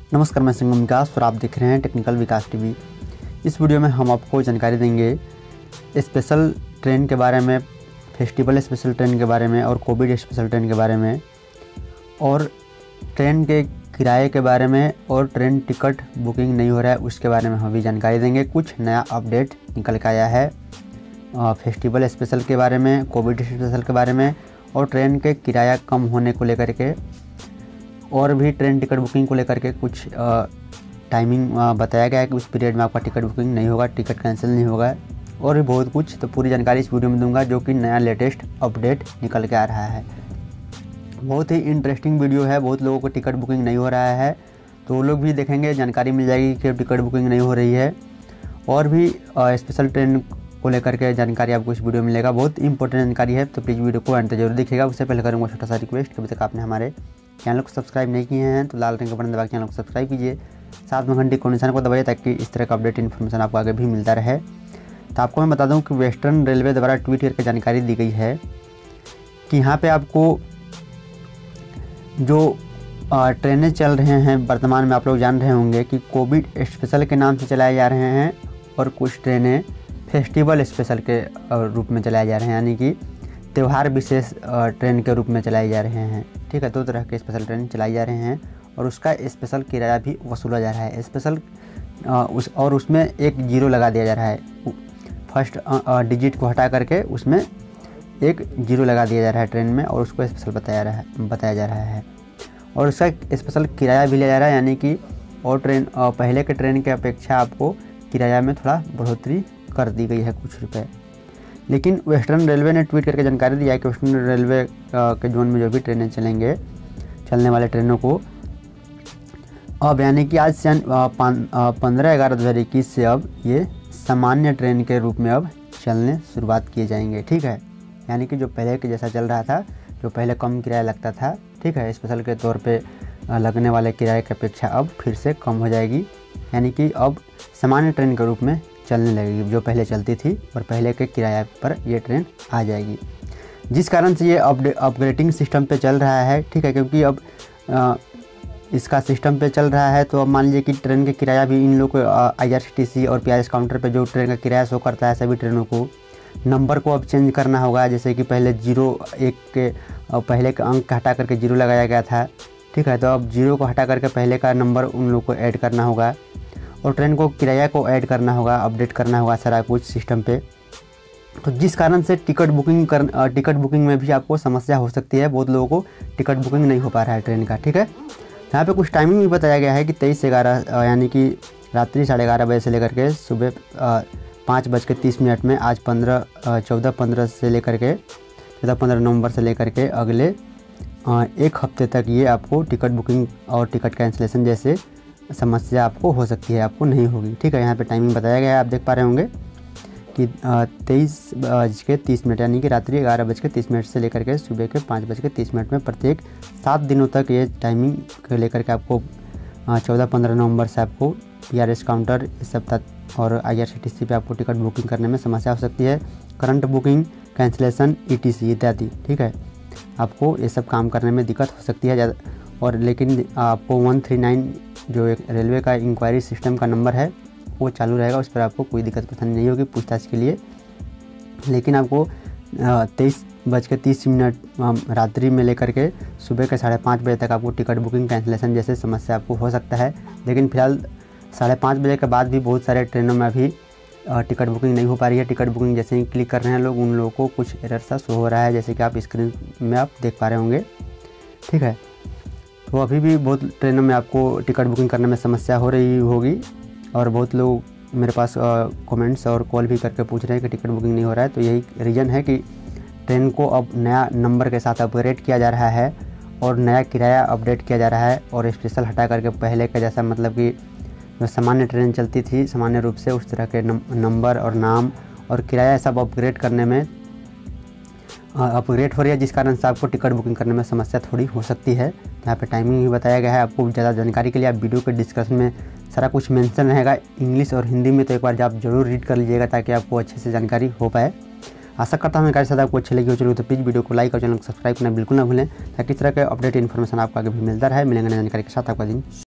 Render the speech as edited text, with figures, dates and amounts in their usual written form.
नमस्कार, मैं संगम विकास और आप देख रहे हैं टेक्निकल विकास टीवी। इस वीडियो में हम आपको जानकारी देंगे स्पेशल ट्रेन के बारे में, फेस्टिवल स्पेशल ट्रेन के बारे में और कोविड स्पेशल ट्रेन के बारे में, और ट्रेन के किराए के बारे में, और ट्रेन टिकट बुकिंग नहीं हो रहा है उसके बारे में हम भी जानकारी देंगे। कुछ नया अपडेट निकल के आया है फेस्टिवल स्पेशल के बारे में, कोविड स्पेशल के बारे में, और ट्रेन के किराया कम होने को लेकर के, और भी ट्रेन टिकट बुकिंग को लेकर के कुछ टाइमिंग बताया गया है कि उस पीरियड में आपका टिकट बुकिंग नहीं होगा, टिकट कैंसिल नहीं होगा, और भी बहुत कुछ। तो पूरी जानकारी इस वीडियो में दूंगा जो कि नया लेटेस्ट अपडेट निकल के आ रहा है। बहुत ही इंटरेस्टिंग वीडियो है। बहुत लोगों को टिकट बुकिंग नहीं हो रहा है तो वो लोग भी देखेंगे, जानकारी मिल जाएगी कि टिकट बुकिंग नहीं हो रही है, और भी स्पेशल ट्रेन को लेकर के जानकारी आपको इस वीडियो में मिलेगा। बहुत इंपॉर्टेंट जानकारी है, तो प्लीज़ वीडियो को अंत तक जरूर देखिएगा। उससे पहले करूँगा छोटा सा रिक्वेस्ट, कभी तक आपने हमारे चैनल को सब्सक्राइब नहीं किए हैं तो लाल रंग का बटन दबा के चैनल को सब्सक्राइब कीजिए, साथ में घंटी को निशान को दबाइए ताकि इस तरह का अपडेट इन्फॉर्मेशन आपको आगे भी मिलता रहे। तो आपको मैं बता दूं कि वेस्टर्न रेलवे द्वारा ट्वीट करके जानकारी दी गई है कि यहाँ पे आपको जो ट्रेनें चल रहे हैं वर्तमान में, आप लोग जान रहे होंगे कि कोविड स्पेशल के नाम से चलाए जा रहे हैं, और कुछ ट्रेनें फेस्टिवल स्पेशल के रूप में चलाए जा रहे हैं, यानी कि त्यौहार विशेष ट्रेन के रूप में चलाए जा रहे हैं। ठीक है, दो तरह के स्पेशल ट्रेन चलाई जा रहे हैं और उसका स्पेशल किराया भी वसूला जा रहा है। स्पेशल उसमें एक जीरो लगा दिया जा रहा है, फर्स्ट डिजिट को हटा करके उसमें एक जीरो लगा दिया जा रहा है ट्रेन में, और उसको स्पेशल बताया जा रहा है, और उसका स्पेशल किराया भी लिया जा रहा है, यानी कि और ट्रेन पहले के ट्रेन के अपेक्षा आपको किराया में थोड़ा बढ़ोतरी कर दी गई है, कुछ रुपए। लेकिन वेस्टर्न रेलवे ने ट्वीट करके जानकारी दिया है कि वेस्टर्न रेलवे के जोन में जो भी ट्रेनें चलने वाले ट्रेनों को अब, यानी कि आज से 15/11/2021 से अब ये सामान्य ट्रेन के रूप में अब चलने शुरुआत किए जाएंगे। ठीक है, यानी कि जो पहले के जैसा चल रहा था, जो पहले कम किराया लगता था, ठीक है, स्पेशल के तौर पे लगने वाले किराए की अपेक्षा अब फिर से कम हो जाएगी, यानी कि अब सामान्य ट्रेन के रूप में चलने लगेगी, जो पहले चलती थी, और पहले के किराए पर ये ट्रेन आ जाएगी। जिस कारण से ये अपग्रेडिंग सिस्टम पे चल रहा है। ठीक है, क्योंकि अब इसका सिस्टम पे चल रहा है, तो अब मान लीजिए कि ट्रेन के किराया भी इन लोग को IRCTC और PRS काउंटर पे जो ट्रेन का किराया शो करता है, सभी ट्रेनों को नंबर को अब चेंज करना होगा। जैसे कि पहले 01 के पहले का अंक हटा करके 0 लगाया गया था। ठीक है, तो अब 0 को हटा करके पहले का नंबर उन लोग को ऐड करना होगा, और ट्रेन को किराया को ऐड करना होगा, अपडेट करना होगा सारा कुछ सिस्टम पे। तो जिस कारण से टिकट बुकिंग में भी आपको समस्या हो सकती है। बहुत लोगों को टिकट बुकिंग नहीं हो पा रहा है ट्रेन का। ठीक है, यहाँ पे कुछ टाइमिंग भी बताया गया है कि 23:11 यानी कि रात्रि 11:30 बजे से लेकर के सुबह 5:30 में आज 14-15 से लेकर के 14-15 नवंबर से लेकर के अगले एक हफ्ते तक ये आपको टिकट बुकिंग और टिकट कैंसिलेशन जैसे समस्या आपको हो सकती है, आपको नहीं होगी। ठीक है, यहाँ पे टाइमिंग बताया गया है, आप देख पा रहे होंगे कि 23:30 यानी कि रात्रि 11:30 से लेकर के सुबह के 5:30 में प्रत्येक 7 दिनों तक ये टाइमिंग को लेकर के आपको 14-15 नवंबर से आपको PRS काउंटर इस सप्ताह और IRCTC पे आपको टिकट बुकिंग करने में समस्या हो सकती है। करंट बुकिंग, कैंसिलेशन, ETC इत्यादि। ठीक है, आपको ये सब काम करने में दिक्कत हो सकती है ज़्यादा। और लेकिन आपको 139 जो एक रेलवे का इंक्वायरी सिस्टम का नंबर है वो चालू रहेगा, उस पर आपको कोई दिक्कत परेशानी नहीं होगी पूछताछ के लिए। लेकिन आपको 23:30 रात्रि में लेकर के सुबह के 5:30 बजे तक आपको टिकट बुकिंग, कैंसिलेशन जैसे समस्या आपको हो सकता है। लेकिन फिलहाल 5:30 बजे के बाद भी बहुत सारे ट्रेनों में अभी टिकट बुकिंग नहीं हो पा रही है। टिकट बुकिंग जैसे ही क्लिक कर रहे हैं लोग, उन लोगों को कुछ एरर सा शो हो रहा है, जैसे कि आप स्क्रीन में आप देख पा रहे होंगे। ठीक है, तो अभी भी बहुत ट्रेनों में आपको टिकट बुकिंग करने में समस्या हो रही होगी, और बहुत लोग मेरे पास कमेंट्स और कॉल भी करके पूछ रहे हैं कि टिकट बुकिंग नहीं हो रहा है। तो यही रीज़न है कि ट्रेन को अब नया नंबर के साथ अपग्रेड किया जा रहा है, और नया किराया अपडेट किया जा रहा है, और स्पेशल हटा करके पहले का जैसा, मतलब कि जो सामान्य ट्रेन चलती थी सामान्य रूप से, उस तरह के नंबर और नाम और किराया सब अपग्रेड करने में अपग्रेड हो रही है, जिस कारण से आपको टिकट बुकिंग करने में समस्या थोड़ी हो सकती है। यहाँ पे टाइमिंग भी बताया गया है। आपको ज़्यादा जानकारी के लिए आप वीडियो के डिस्क्रिप्शन में सारा कुछ मेंशन रहेगा इंग्लिश और हिंदी में, तो एक बार आप जरूर रीड कर लीजिएगा ताकि आपको अच्छे से जानकारी हो पाए। आशा करता हूँ जानकारी साथ आपको अच्छी लगी हो। चलो तो प्लीज़ वीडियो को लाइक और चैनल को सब्सक्राइब करना बिल्कुल ना भूलें, ताकि इस तरह के अपडेट इन्फॉर्मेशन आपको आगे भी मिलता रहे। मिलेंगे नई जानकारी के साथ। आपका दिन